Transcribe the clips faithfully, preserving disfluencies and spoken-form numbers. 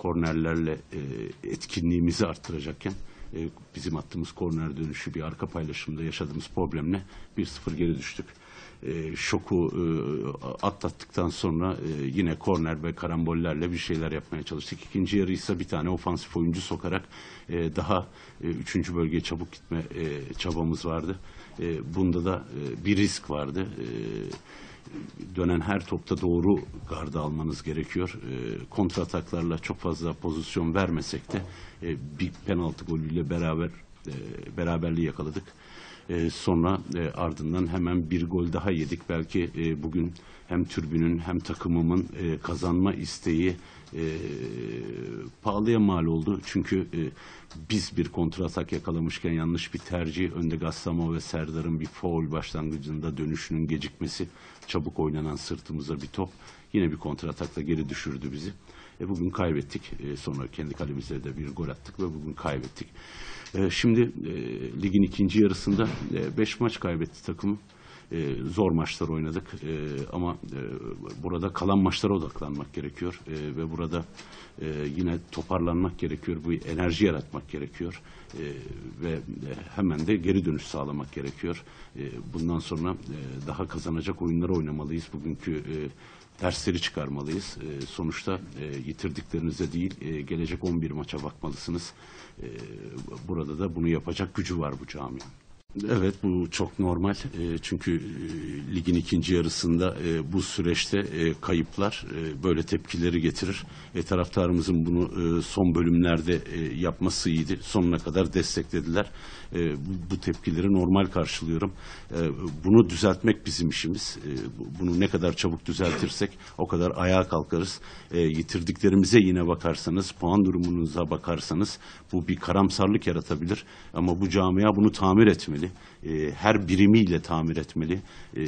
kornerlerle e, etkinliğimizi arttıracakken e, bizim attığımız korner dönüşü bir arka paylaşımda yaşadığımız problemle bir sıfır geri düştük. E, şoku e, atlattıktan sonra e, yine korner ve karambollerle bir şeyler yapmaya çalıştık. İkinci yarı ise bir tane ofansif oyuncu sokarak e, daha e, üçüncü bölgeye çabuk gitme e, çabamız vardı. E, bunda da e, bir risk vardı. E, dönen her topta doğru gardı almanız gerekiyor. E, kontrataklarla çok fazla pozisyon vermesek de e, bir penaltı golüyle beraber e, beraberliği yakaladık. E, sonra e, ardından hemen bir gol daha yedik. Belki e, bugün hem tribünün hem takımımın e, kazanma isteği e, pahalıya mal oldu. Çünkü e, biz bir kontratak yakalamışken yanlış bir tercih, önde Gassamo ve Serdar'ın bir faul başlangıcında dönüşünün gecikmesi, çabuk oynanan sırtımıza bir top yine bir kontratakla geri düşürdü bizi. E, bugün kaybettik. E, sonra kendi kalemize de bir gol attık ve bugün kaybettik. E, şimdi e, ligin ikinci yarısında e, beş maç kaybetti takım. E, zor maçlar oynadık e, ama e, burada kalan maçlara odaklanmak gerekiyor e, ve burada e, yine toparlanmak gerekiyor, bu enerji yaratmak gerekiyor e, ve e, hemen de geri dönüş sağlamak gerekiyor. E, bundan sonra e, daha kazanacak oyunları oynamalıyız. Bugünkü e, dersleri çıkarmalıyız. E, sonuçta e, yitirdiklerinize değil, e, gelecek on bir maça bakmalısınız. E, burada da bunu yapacak gücü var bu camianın. Evet, bu çok normal. E, çünkü e, ligin ikinci yarısında e, bu süreçte e, kayıplar e, böyle tepkileri getirir. E, taraftarımızın bunu e, son bölümlerde e, yapması iyiydi. Sonuna kadar desteklediler. E, bu, bu tepkileri normal karşılıyorum. E, bunu düzeltmek bizim işimiz. E, bunu ne kadar çabuk düzeltirsek o kadar ayağa kalkarız. E, yitirdiklerimize yine bakarsanız, puan durumunuza bakarsanız bu bir karamsarlık yaratabilir. Ama bu camia bunu tamir etmeli. Her birimiyle tamir etmeli.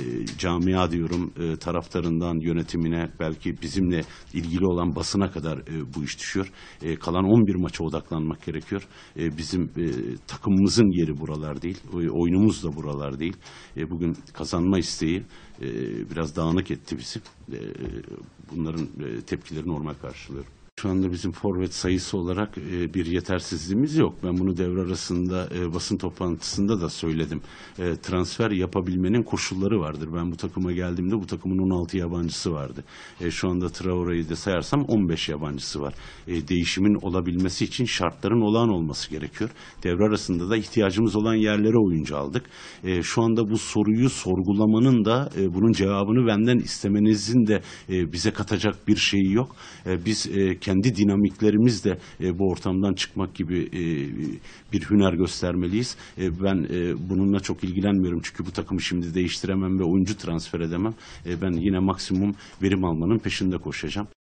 Camia diyorum, taraftarından yönetimine, belki bizimle ilgili olan basına kadar bu iş düşüyor. Kalan on bir maça odaklanmak gerekiyor. Bizim takımımızın yeri buralar değil. Oyunumuz da buralar değil. Bugün kazanma isteği biraz dağınık etti bizi. Bunların tepkileri normal karşılıyorum. Şu anda bizim forvet sayısı olarak e, bir yetersizliğimiz yok. Ben bunu devre arasında e, basın toplantısında da söyledim. E, transfer yapabilmenin koşulları vardır. Ben bu takıma geldiğimde bu takımın on altı yabancısı vardı. E, şu anda Traore'yi de sayarsam on beş yabancısı var. E, değişimin olabilmesi için şartların olağan olması gerekiyor. Devre arasında da ihtiyacımız olan yerlere oyuncu aldık. E, şu anda bu soruyu sorgulamanın da e, bunun cevabını benden istemenizin de e, bize katacak bir şeyi yok. E, biz e, kendi dinamiklerimizle e, bu ortamdan çıkmak gibi e, bir hüner göstermeliyiz. E, ben e, bununla çok ilgilenmiyorum çünkü bu takımı şimdi değiştiremem ve oyuncu transfer edemem. E, ben yine maksimum verim almanın peşinde koşacağım.